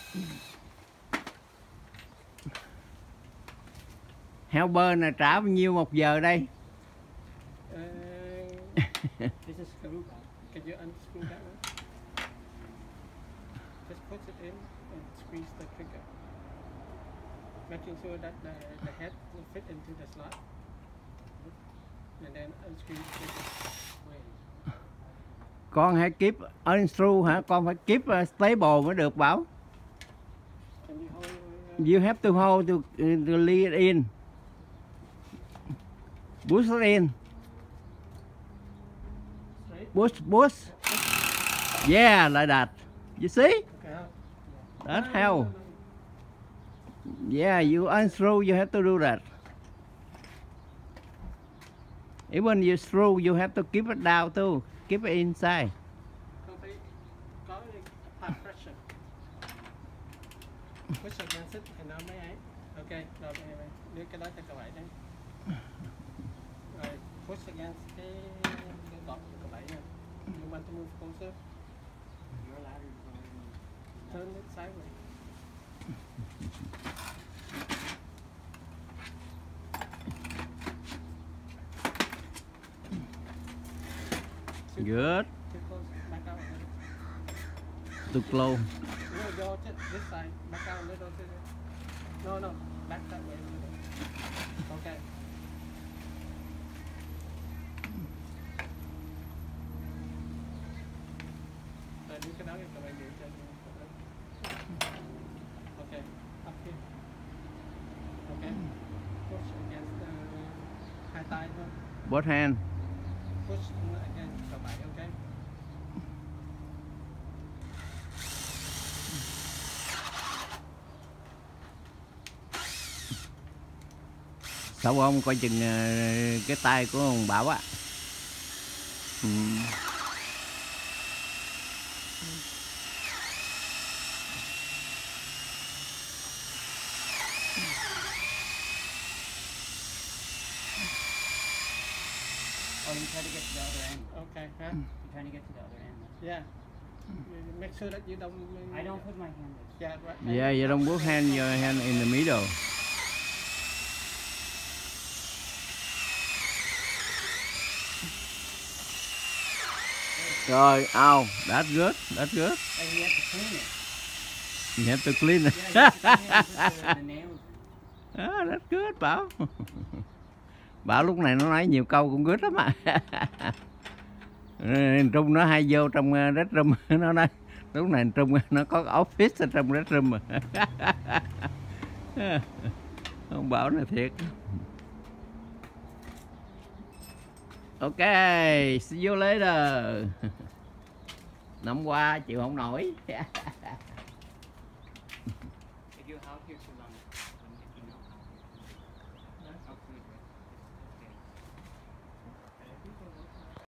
Helper là trả bao nhiêu một giờ đây? This is screw. Can you unscrew that one? Just put it in and squeeze the trigger, making sure that the head will fit into the slot, and then unscrew the trigger. Con hãy keep unscrew hả? Con phải keep stable mới được Bảo. Can you hold? You have to hold to lead in. Push it in. Push. Yeah, like that. You see? That's how. Yeah, you unscrew, you have to do that. Even you screw, you have to keep it down too. Keep it inside. Có part pressure. Push against it thì nó mới ấy. Ok, rồi đưa cái đó cho các bạn đấy. Rồi push against cái gọt của các bạn nha. You want to move closer? Turn it sideways. Good. Too close. Back out a little. Too close. No, go to this side. Back out a little. No. Back that way a little. Okay. Rồi đưa cái đó cho các bạn điều cho. Okay. Up here. Okay. Push against the hai tay thôi. Both hand. Push against các bạn. Okay. Sao không coi chừng cái tay của ông Bảo á. Oh, you try to get to the other end. Okay. Huh? You're trying to get to the other end. Yeah. Make sure that you don't. I don't put my hand there. Yeah. Right. Yeah, you don't put your hand in the middle. Rồi, out. That's good. That's good. And you have to clean it. You have to clean it. Yeah, you have to clean it with the nails. That's good, Bảo. Bảo lúc này nó nói nhiều câu cũng good lắm à. Trung nó hay vô trong restroom nó nói lúc này Trung nó có office ở trong restroom mà. Ông Bảo này thiệt. Ok, see you later. Năm qua chịu không nổi.